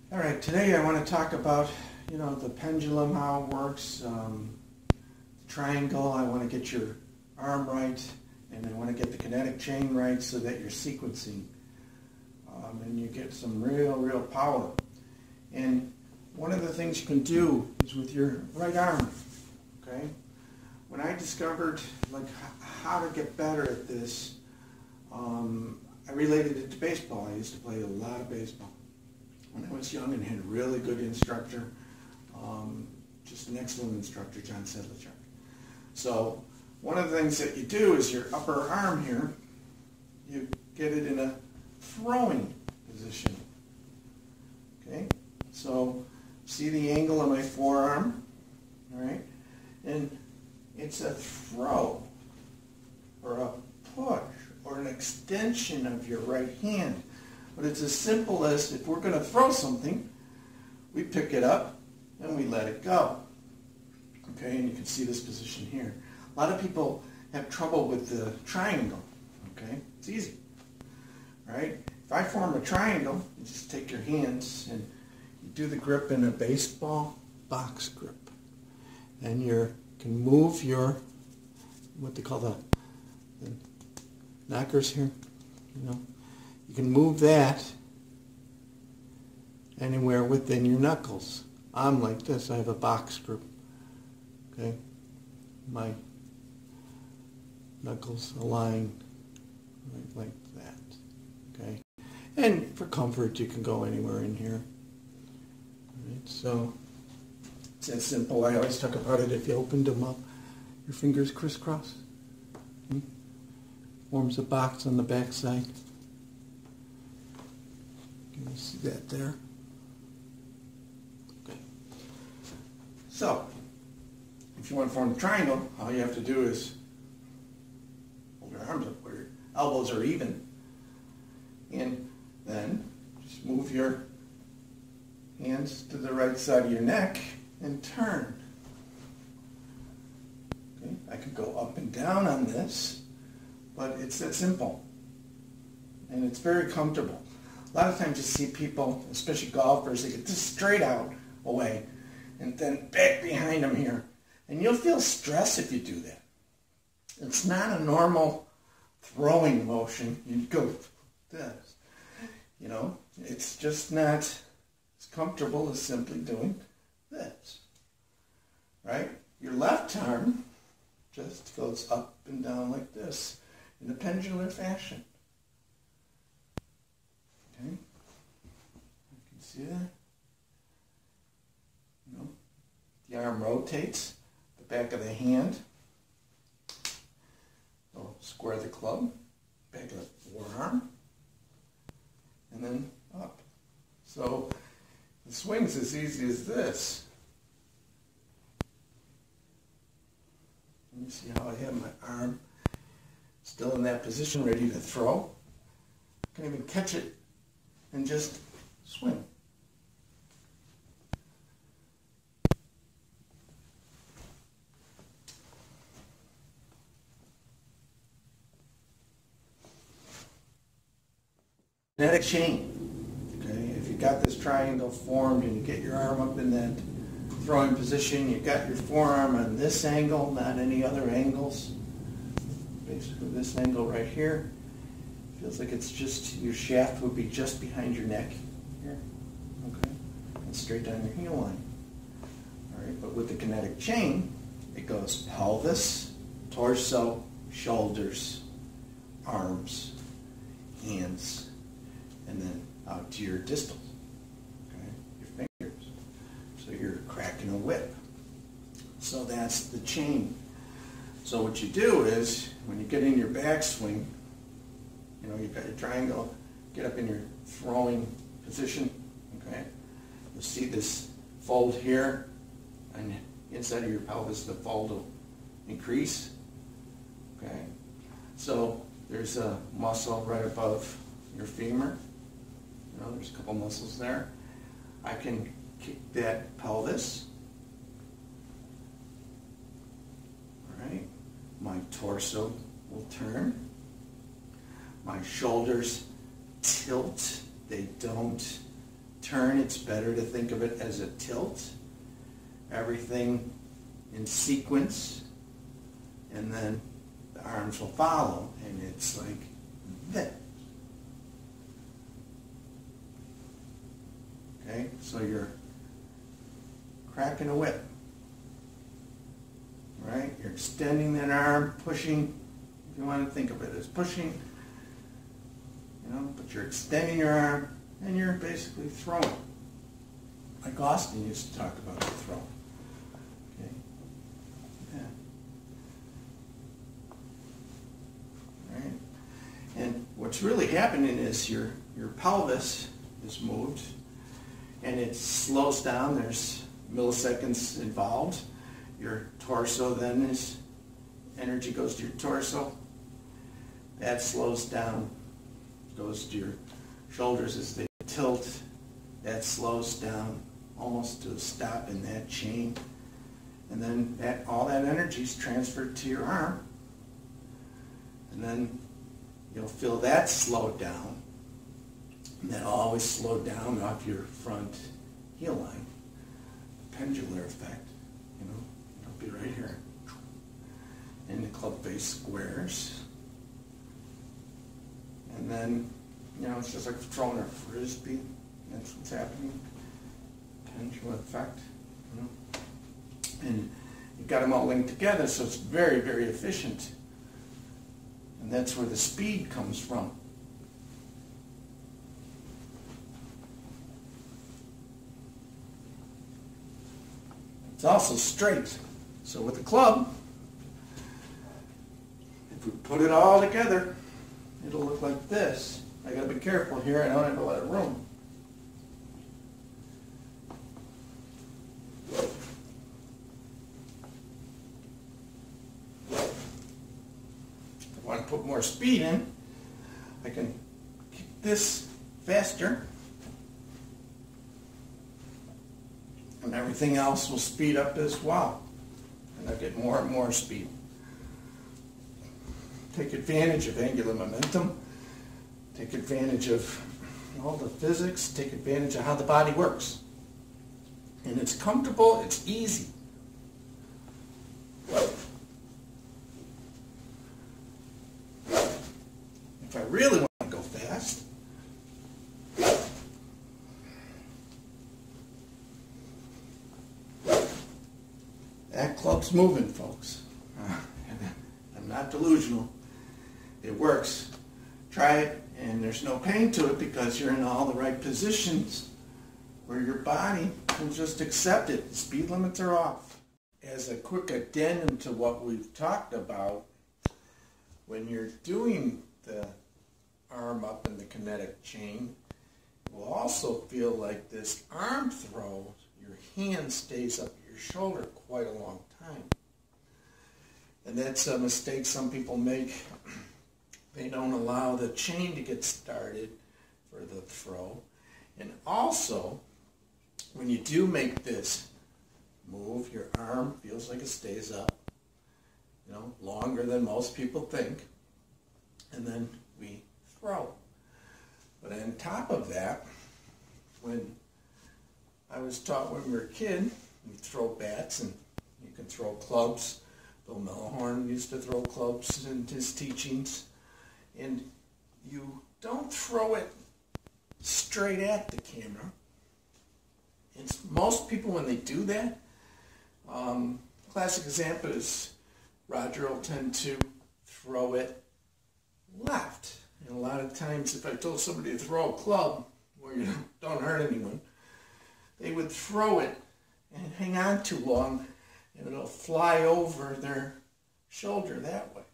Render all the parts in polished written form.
All right, today I want to talk about, the pendulum, how it works, triangle. I want to get your arm right, and I want to get the kinetic chain right so that you're sequencing, and you get some real power. And one of the things you can do is with your right arm, okay? When I discovered how to get better at this, I related it to baseball. I used to play a lot of baseball when I was young and had a really good instructor, just an excellent instructor, John Sedlichuk. So one of the things that you do is your upper arm here, you get it in a throwing position. Okay, so see the angle of my forearm, all right? And it's a throw or a push or an extension of your right hand. But it's as simple as, if we're going to throw something, we pick it up and we let it go. Okay, and you can see this position here. A lot of people have trouble with the triangle. Okay, it's easy. All right, if I form a triangle, you just take your hands and you do the grip in a baseball box grip. And you can move your, what they call the knockers here, You can move that anywhere within your knuckles. I'm like this. I have a box grip. Okay, my knuckles align right like that. Okay, and for comfort, you can go anywhere in here. All right, so it's that simple. I always talk about it. If you opened them up, your fingers crisscross. Forms a box on the back side. Can you see that there? Okay. So, if you want to form a triangle, all you have to do is hold your arms up where your elbows are even. And then just move your hands to the right side of your neck and turn. Okay. I could go up and down on this, but it's that simple. And it's very comfortable. A lot of times you see people, especially golfers, they get this straight out away and then back behind them here. And you'll feel stress if you do that. It's not a normal throwing motion. You go this. It's just not as comfortable as simply doing this. Right? Your left arm just goes up and down like this in a pendular fashion. Okay, you can see that. The arm rotates, the back of the hand. So square the club, back of the forearm, and then up. So the swing's as easy as this. You see how I have my arm still in that position, ready to throw. I can even catch it and just swing. Kinetic chain. Okay, if you got this triangle formed and you get your arm up in that throwing position, you got your forearm on this angle, not any other angles. Basically this angle right here. Feels like it's just, your shaft would be just behind your neck here. Okay, and straight down your heel line. All right, but with the kinetic chain, it goes pelvis, torso, shoulders, arms, hands, and then out to your distals, okay, your fingers. So you're cracking a whip. So that's the chain. So what you do is, when you get in your backswing, you've got your triangle, get up in your throwing position, okay? You'll see this fold here, and inside of your pelvis, the fold will increase, okay? So there's a muscle right above your femur. There's a couple muscles there. I can kick that pelvis. All right. My torso will turn. My shoulders tilt. They don't turn, it's better to think of it as a tilt. Everything in sequence, and then the arms will follow, and it's like this. Okay, so you're cracking a whip, right? You're extending that arm, pushing, if you want to think of it as pushing, but you're extending your arm, and you're basically throwing. Like Austin used to talk about the throw. Okay, yeah. Right? And what's really happening is your pelvis is moved, and it slows down. There's milliseconds involved. Your torso then is, energy goes to your torso. That slows down, goes to your shoulders as they tilt. That slows down almost to a stop in that chain. And then all that energy is transferred to your arm. And then you'll feel that slow down. And that'll always slow down off your front heel line. Pendular effect, it'll be right here. And the club face squares. And then, it's just like throwing a frisbee. That's what's happening. Pendular effect, And you've got them all linked together, so it's very, very efficient. And that's where the speed comes from. It's also straight. So with the club, if we put it all together, it'll look like this. I gotta be careful here, I don't have a lot of room. If I want to put more speed in, I can kick this faster, and everything else will speed up as well. And I'll get more and more speed. Take advantage of angular momentum. Take advantage of all the physics. Take advantage of how the body works. And it's comfortable, it's easy. If I really want to go fast, that club's moving, folks. I'm not delusional. It works. Try it, and there's no pain to it because you're in all the right positions where your body will just accept it. Speed limits are off. As a quick addendum to what we've talked about, when you're doing the arm up in the kinetic chain, it will also feel like this arm throw, your hand stays up your shoulder quite a long time. And that's a mistake some people make. They don't allow the chain to get started for the throw. And also, when you do make this move, your arm feels like it stays up, longer than most people think. And then we throw. But on top of that, when I was taught when we were a kid, you throw bats and you can throw clubs. Bill Mellahorn used to throw clubs in his teachings. And you don't throw it straight at the camera. And most people, when they do that, classic example is Roger will tend to throw it left. And a lot of times, if I told somebody to throw a club where you don't hurt anyone, they would throw it and hang on too long, and it'll fly over their shoulder that way.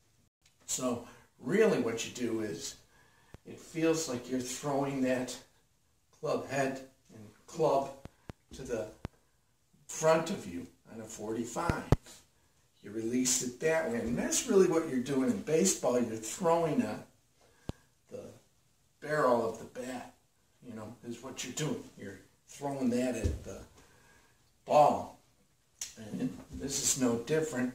So really what you do is, it feels like you're throwing that club head and club to the front of you on a 45. You release it that way, and that's really what you're doing in baseball. You're throwing the barrel of the bat, is what you're doing. You're throwing that at the ball. And this is no different.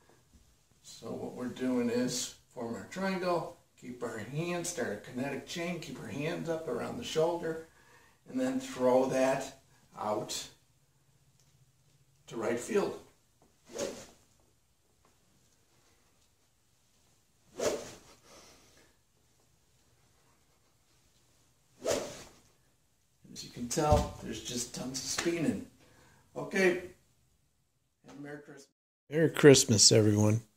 So what we're doing is form our triangle, keep our hands, start a kinetic chain, keep our hands up around the shoulder, and then throw that out to right field. As you can tell, there's just tons of spinning. Okay, and Merry Christmas. Merry Christmas, everyone.